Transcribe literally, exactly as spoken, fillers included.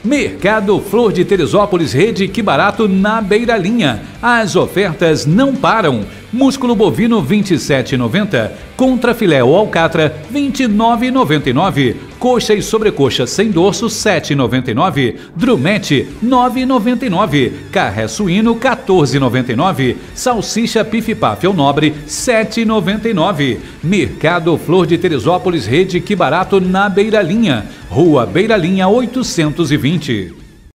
Mercado Flor de Teresópolis, Rede Que Barato, na Beira Linha. As ofertas não param. Músculo bovino vinte e sete reais e noventa centavos, contra filé ou alcatra vinte e nove reais e noventa e nove centavos, coxa e sobrecoxa sem dorso sete reais e noventa e nove centavos, drumete nove reais e noventa e nove centavos, carré suíno quatorze reais e noventa e nove centavos, salsicha pif-paf nobre sete reais e noventa e nove centavos. Mercado Flor de Teresópolis, Rede Que Barato, na Beira Linha, Rua Beira Linha oitocentos e vinte.